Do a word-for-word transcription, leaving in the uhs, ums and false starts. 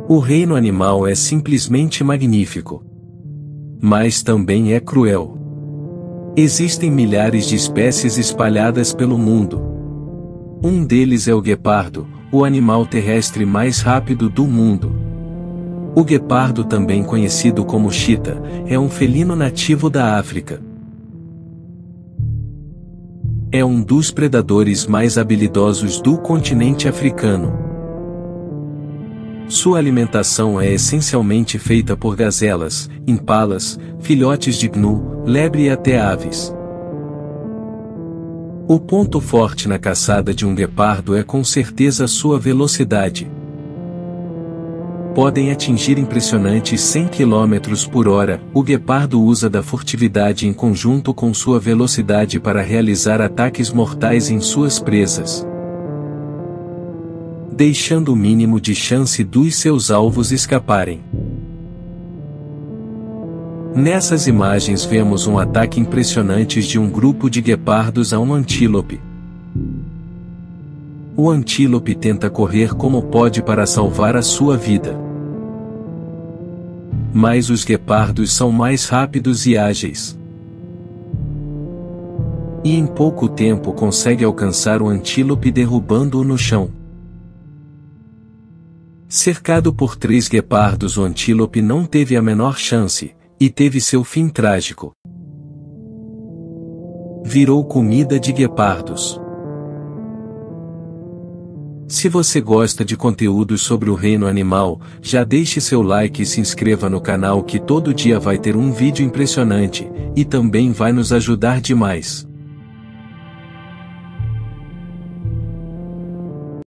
O reino animal é simplesmente magnífico. Mas também é cruel. Existem milhares de espécies espalhadas pelo mundo. Um deles é o guepardo, o animal terrestre mais rápido do mundo. O guepardo, também conhecido como chita, é um felino nativo da África. É um dos predadores mais habilidosos do continente africano. Sua alimentação é essencialmente feita por gazelas, impalas, filhotes de gnu, lebre e até aves. O ponto forte na caçada de um guepardo é com certeza sua velocidade. Podem atingir impressionantes cem quilômetros por hora. O guepardo usa da furtividade em conjunto com sua velocidade para realizar ataques mortais em suas presas, deixando o mínimo de chance dos seus alvos escaparem. Nessas imagens vemos um ataque impressionante de um grupo de guepardos a um antílope. O antílope tenta correr como pode para salvar a sua vida. Mas os guepardos são mais rápidos e ágeis. E em pouco tempo consegue alcançar o antílope derrubando-o no chão. Cercado por três guepardos, o antílope não teve a menor chance, e teve seu fim trágico. Virou comida de guepardos. Se você gosta de conteúdos sobre o reino animal, já deixe seu like e se inscreva no canal, que todo dia vai ter um vídeo impressionante, e também vai nos ajudar demais.